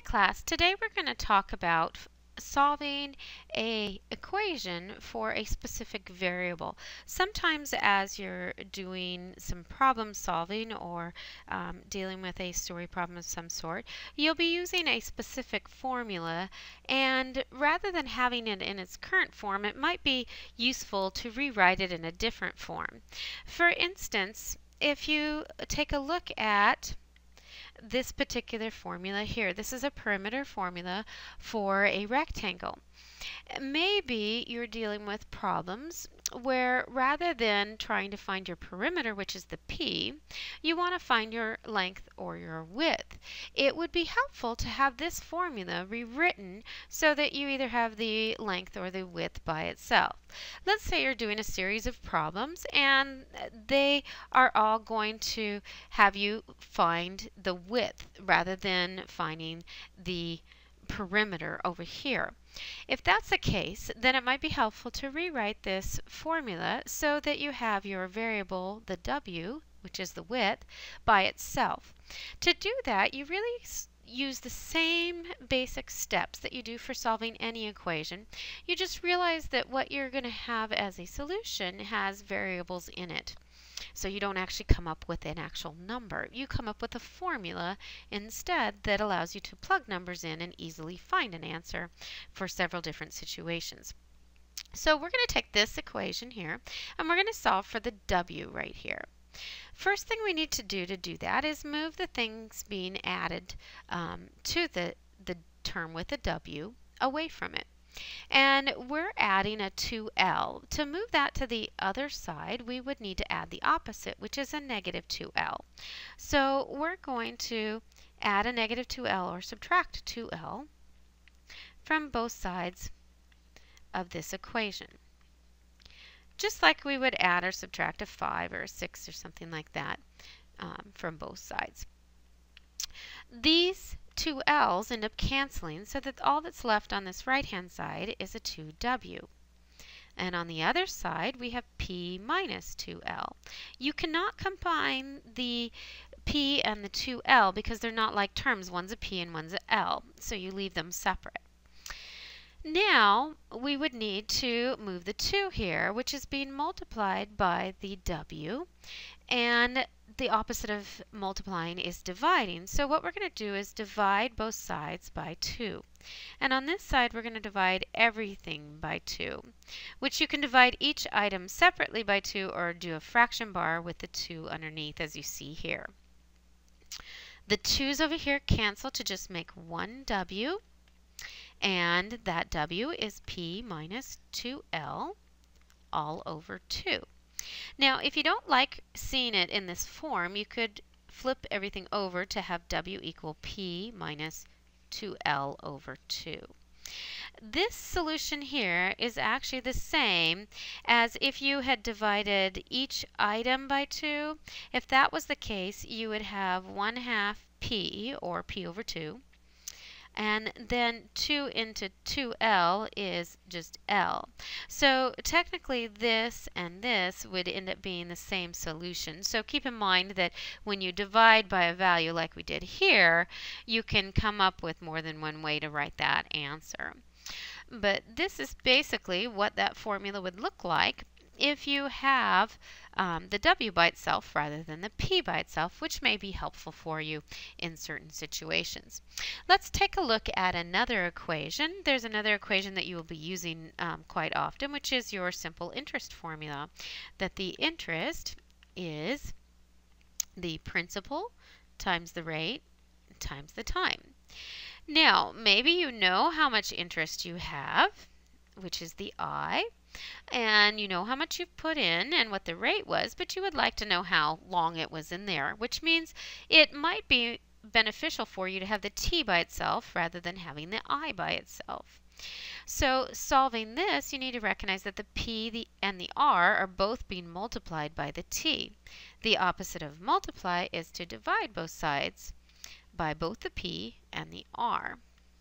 class, today we're going to talk about solving an equation for a specific variable. Sometimes as you're doing some problem solving or dealing with a story problem of some sort, you'll be using a specific formula, and rather than having it in its current form, it might be useful to rewrite it in a different form. For instance, if you take a look at this particular formula here. This is a perimeter formula for a rectangle. Maybe you're dealing with problems where rather than trying to find your perimeter, which is the P, you want to find your length or your width. It would be helpful to have this formula rewritten so that you either have the length or the width by itself. Let's say you're doing a series of problems and they are all going to have you find the width rather than finding the perimeter over here. If that's the case, then it might be helpful to rewrite this formula so that you have your variable, the W, which is the width, by itself. To do that, you really use the same basic steps that you do for solving any equation. You just realize that what you're going to have as a solution has variables in it. So you don't actually come up with an actual number. You come up with a formula instead that allows you to plug numbers in and easily find an answer for several different situations. So we're going to take this equation here and we're going to solve for the W right here. First thing we need to do that is move the things being added to the term with the W away from it. And we're adding a 2L. To move that to the other side, we would need to add the opposite, which is a negative 2L. So we're going to add a negative 2L or subtract 2L from both sides of this equation. Just like we would add or subtract a 5 or a 6 or something like that from both sides. These two L's end up canceling so that all that's left on this right hand side is a 2W. And on the other side we have P minus 2L. You cannot combine the P and the 2L because they're not like terms. One's a P and one's a L. So you leave them separate. Now we would need to move the 2 here, which is being multiplied by the W, and the opposite of multiplying is dividing. So what we're going to do is divide both sides by 2. And on this side we're going to divide everything by 2, which you can divide each item separately by 2 or do a fraction bar with the 2 underneath as you see here. The 2's over here cancel to just make one W, and that W is P minus 2L all over 2. Now, if you don't like seeing it in this form, you could flip everything over to have W equal P minus 2L over 2. This solution here is actually the same as if you had divided each item by 2. If that was the case, you would have 1/2 P, or P over 2. And then 2 into 2L is just L. So technically this and this would end up being the same solution. So keep in mind that when you divide by a value like we did here, you can come up with more than one way to write that answer. But this is basically what that formula would look like if you have the W by itself rather than the P by itself, which may be helpful for you in certain situations. Let's take a look at another equation. There's another equation that you will be using quite often, which is your simple interest formula, that the interest is the principal times the rate times the time. Now, maybe you know how much interest you have, which is the I, and you know how much you've put in and what the rate was, but you would like to know how long it was in there, which means it might be beneficial for you to have the T by itself rather than having the I by itself. So solving this, you need to recognize that the P and the R are both being multiplied by the T. The opposite of multiply is to divide both sides by both the P and the R.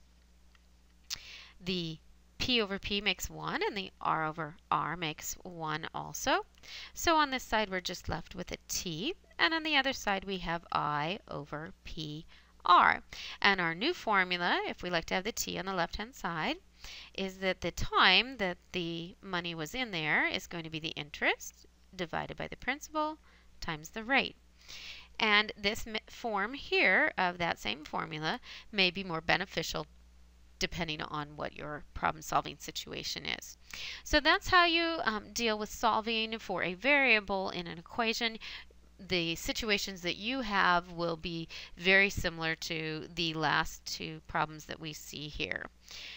The P over P makes 1 and the R over R makes 1 also. So on this side we're just left with a T, and on the other side we have I over P r. And our new formula, if we like to have the t on the left-hand side, is that the time that the money was in there is going to be the interest divided by the principal times the rate. And this form here of that same formula may be more beneficial depending on what your problem-solving situation is. So that's how you deal with solving for a variable in an equation. The situations that you have will be very similar to the last two problems that we see here.